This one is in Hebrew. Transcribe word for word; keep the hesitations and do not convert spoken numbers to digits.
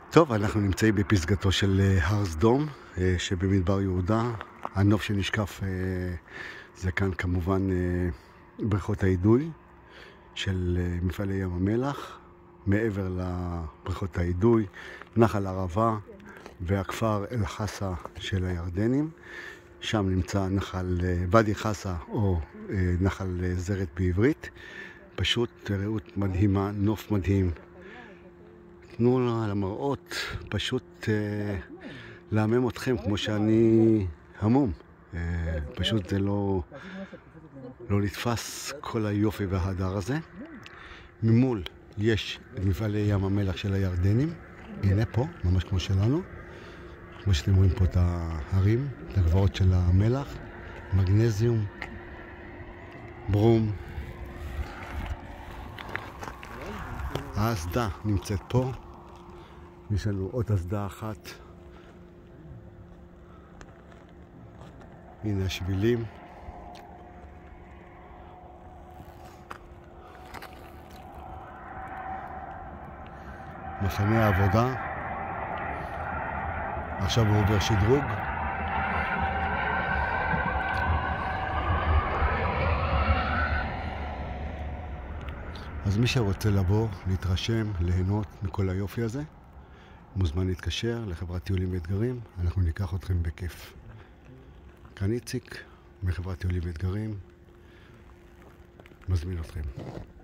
טוב, אנחנו נמצאים בפסגתו של הר סדום שבמדבר יהודה. הנוף שנשקף זה כאן כמובן בריכות האידוי של מפעלי ים המלח. מעבר לבריכות האידוי, נחל ערבה והכפר אל חסה של הירדנים. שם נמצא נחל ואדי חסה או נחל זרת בעברית. פשוט ראות מדהימה, נוף מדהים. תנו על המראות, פשוט אה, להמם אתכם כמו שאני המום. אה, פשוט זה לא, לא נתפס כל היופי וההדר הזה. ממול יש את מפעלי ים המלח של הירדנים. הנה פה, ממש כמו שלנו. כמו שאתם רואים פה את ההרים, את הגבעות של המלח, מגנזיום, ברום. האסדה נמצאת פה. יש לנו עוד אסדה אחת. הנה השבילים. מחנה העבודה. עכשיו הוא עובר שדרוג. אז מי שרוצה לבוא, להתרשם, ליהנות מכל היופי הזה, מוזמן להתקשר לחברת טיולים ואתגרים, אנחנו ניקח אתכם בכיף. כאן איציק, מחברת טיולים ואתגרים, מזמין אתכם.